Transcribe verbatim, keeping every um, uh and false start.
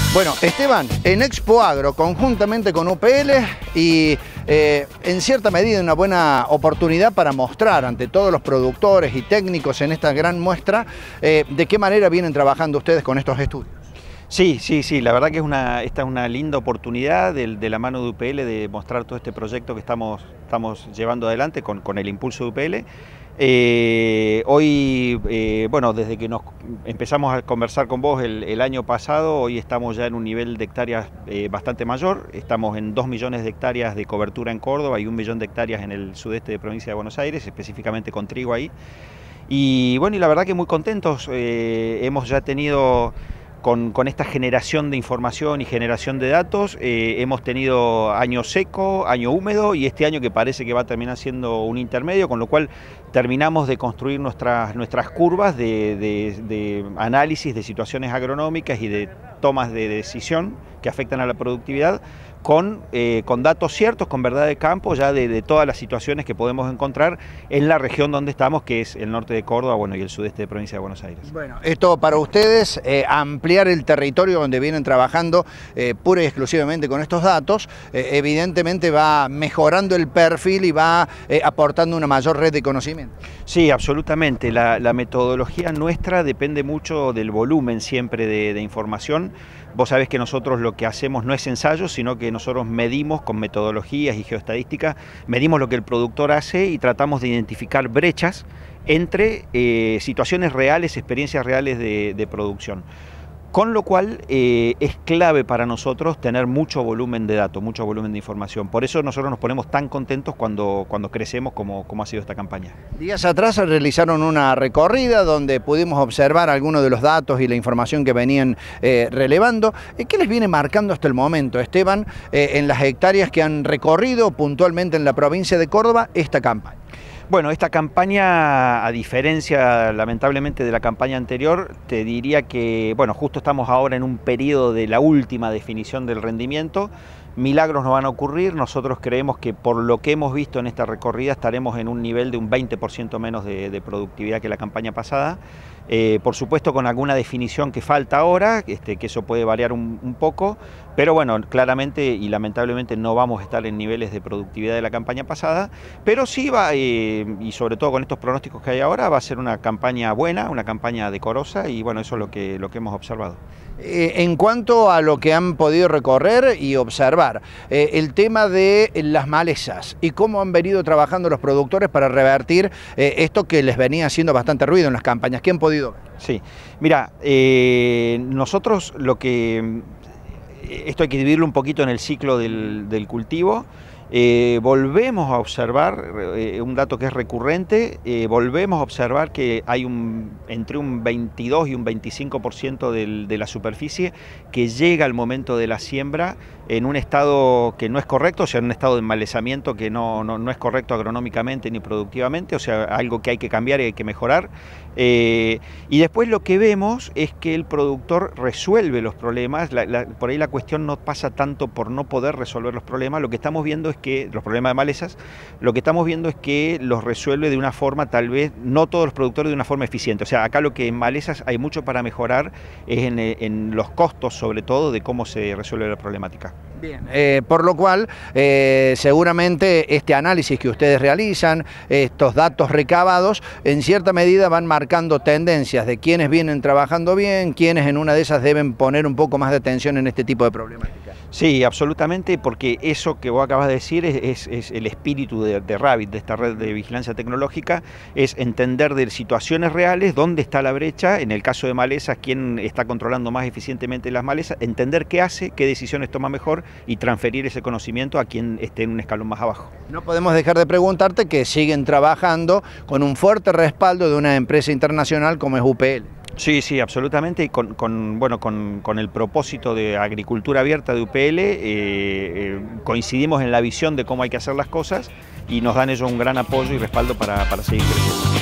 Bueno, Esteban, en Expo Agro, conjuntamente con U P L y eh, en cierta medida una buena oportunidad para mostrar ante todos los productores y técnicos en esta gran muestra eh, de qué manera vienen trabajando ustedes con estos estudios. Sí, sí, sí, la verdad que es una, esta es una linda oportunidad de, de la mano de U P L de mostrar todo este proyecto que estamos, estamos llevando adelante con, con el impulso de U P L. Eh, hoy, eh, bueno, desde que nos empezamos a conversar con vos el, el año pasado, hoy estamos ya en un nivel de hectáreas eh, bastante mayor. Estamos en dos millones de hectáreas de cobertura en Córdoba y un millón de hectáreas en el sudeste de provincia de Buenos Aires, específicamente con trigo ahí. Y bueno, y la verdad que muy contentos, eh, hemos ya tenido... Con, con esta generación de información y generación de datos, eh, hemos tenido año seco, año húmedo y este año que parece que va a terminar siendo un intermedio, con lo cual terminamos de construir nuestras, nuestras curvas de, de, de análisis de situaciones agronómicas y de tomas de decisión que afectan a la productividad, con, eh, con datos ciertos, con verdad de campo, ya de, de todas las situaciones que podemos encontrar en la región donde estamos, que es el norte de Córdoba, bueno, y el sudeste de provincia de Buenos Aires. Bueno, esto para ustedes, eh, ampliar el territorio donde vienen trabajando eh, pura y exclusivamente con estos datos, eh, evidentemente va mejorando el perfil y va eh, aportando una mayor red de conocimiento. Sí, absolutamente. La, la metodología nuestra depende mucho del volumen siempre de, de información. Vos sabés que nosotros lo que hacemos no es ensayo, sino que nosotros medimos con metodologías y geoestadística, medimos lo que el productor hace y tratamos de identificar brechas entre eh, situaciones reales, experiencias reales de, de producción. Con lo cual eh, es clave para nosotros tener mucho volumen de datos, mucho volumen de información. Por eso nosotros nos ponemos tan contentos cuando, cuando crecemos como, como ha sido esta campaña. Días atrás realizaron una recorrida donde pudimos observar algunos de los datos y la información que venían eh, relevando. ¿Qué les viene marcando hasta el momento, Esteban, eh, en las hectáreas que han recorrido puntualmente en la provincia de Córdoba esta campaña? Bueno, esta campaña, a diferencia lamentablemente de la campaña anterior, te diría que, bueno, justo estamos ahora en un periodo de la última definición del rendimiento. Milagros no van a ocurrir, nosotros creemos que por lo que hemos visto en esta recorrida estaremos en un nivel de un veinte por ciento menos de, de productividad que la campaña pasada. Eh, por supuesto con alguna definición que falta ahora, este, que eso puede variar un, un poco, pero bueno, claramente y lamentablemente no vamos a estar en niveles de productividad de la campaña pasada, pero sí va, eh, y sobre todo con estos pronósticos que hay ahora, va a ser una campaña buena, una campaña decorosa y bueno, eso es lo que, lo que hemos observado. Eh, en cuanto a lo que han podido recorrer y observar, eh, el tema de las malezas y cómo han venido trabajando los productores para revertir eh, esto que les venía haciendo bastante ruido en las campañas. ¿Qué han podido ver? Sí, mira, eh, nosotros lo que... Esto hay que dividirlo un poquito en el ciclo del, del cultivo. Eh, volvemos a observar eh, un dato que es recurrente, eh, volvemos a observar que hay un, entre un veintidós y un veinticinco por ciento del, de la superficie que llega al momento de la siembra en un estado que no es correcto, o sea, en un estado de enmalezamiento que no, no, no es correcto agronómicamente ni productivamente, o sea, algo que hay que cambiar y hay que mejorar. Eh, y después lo que vemos es que el productor resuelve los problemas, la, la, por ahí la cuestión no pasa tanto por no poder resolver los problemas, lo que estamos viendo es que los problemas de malezas, lo que estamos viendo es que los resuelve de una forma, tal vez, no todos los productores de una forma eficiente. O sea, acá lo que en malezas hay mucho para mejorar es en, en los costos, sobre todo, de cómo se resuelve la problemática. Bien, eh, por lo cual, eh, seguramente este análisis que ustedes realizan, estos datos recabados, en cierta medida van marcando tendencias de quienes vienen trabajando bien, quienes en una de esas deben poner un poco más de atención en este tipo de problemáticas. Sí, absolutamente, porque eso que vos acabas de decir es, es, es el espíritu de, de Rabbit, de esta red de vigilancia tecnológica, es entender de situaciones reales dónde está la brecha, en el caso de malezas, quién está controlando más eficientemente las malezas, entender qué hace, qué decisiones toma mejor y transferir ese conocimiento a quien esté en un escalón más abajo. No podemos dejar de preguntarte que siguen trabajando con un fuerte respaldo de una empresa internacional como es U P L. Sí, sí, absolutamente, y con, con, bueno, con, con el propósito de agricultura abierta de U P L, eh, eh, coincidimos en la visión de cómo hay que hacer las cosas y nos dan ellos un gran apoyo y respaldo para, para seguir creciendo.